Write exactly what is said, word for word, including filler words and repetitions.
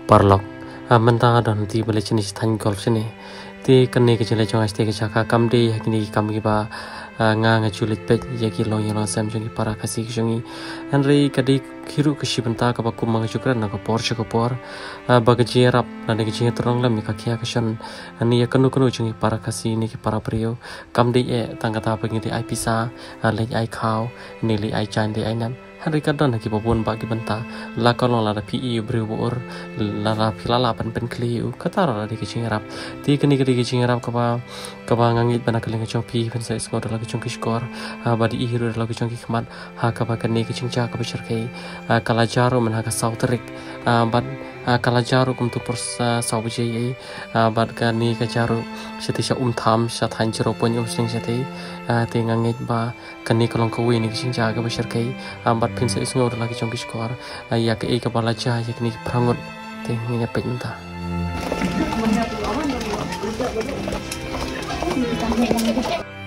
parlok amanta dan ti bale jenis tan golf sini ti kene ke jele jong aste ke chaka kamde yakini kam ki ba nga nga julit pet yaki long yang sam jongi para kasih jongi anre kadi khiru kishi banta ka ba kumang chukra na ko por chako por bagaji rap na ne ki terong lam ka kya kashan ani yakanu kanu jongi para kasih ni ki para priyo kamde e tangata pengi di ai pisa le ai khau ni le ai chan de ai nam hari kadang nak kita pun bagi benta, lakonon lara pi iu berubur, lara pilala pan pen kliu, kata lara di kecing Arab, ti kini kini kecing Arab kapa kapa ngangit bana keling kecong pi, pen saya skor dalam kecong kiskor, badi ihiru dalam kecong kikmat, ha kapa kini kecing cak kapa cerkai, kala jaru men ha kasau terik, bad kala jaru kum tu pers sau bujai, bad kani kajaru seti sya umtham sya than jero pon um sing seti, ti ngangit ba kani kolong kawi ni kecing cak kapa cerkai, bad pin sa isngor lagi jong kiskor ya ke e kepala jah ya kini prangut teh ni penta Thank you.